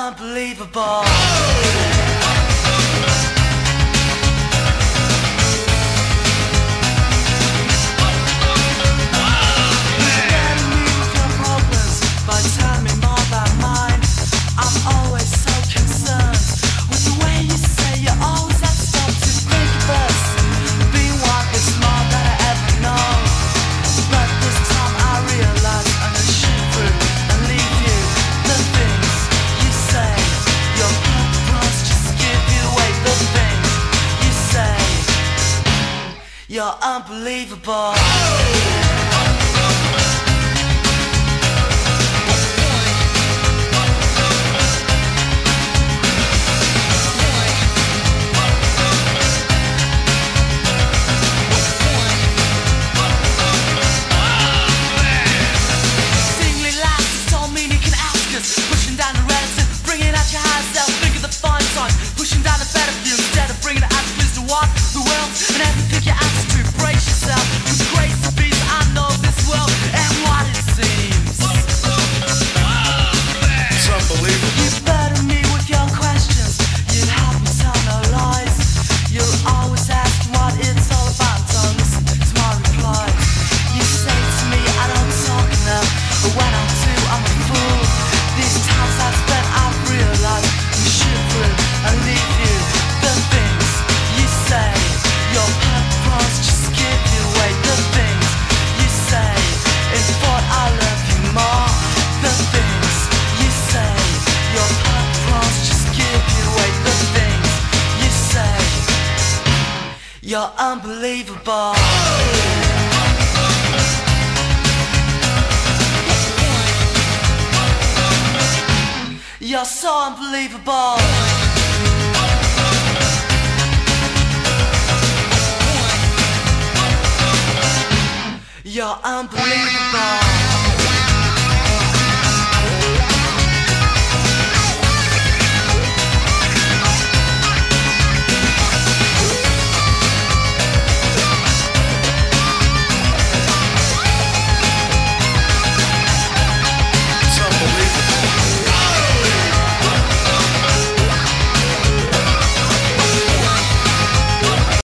unbelievable. You're unbelievable. Singly laughs, told me you can ask us. Pushing down the relative, bringing out your high self. Think of the fine sign, pushing down the better view instead of bringing it out to please the what, the world, and every pick your answer to brace yourself. With grace and peace, I know this world and what it seems. It's unbelievable. You burden me with your questions. You help me tell no lies. You'll always ask what it's all about. Don't listen to my replies. You say to me I don't talk enough, but when I do, I'm a fool. These times I've spent, I've realized you shoot through and leave you. The things you say, your purpose just give you away. The things you say, in thought I love you more. The things you say, your purpose just give you away. The things you say, you're unbelievable. You're so unbelievable. You're unbelievable.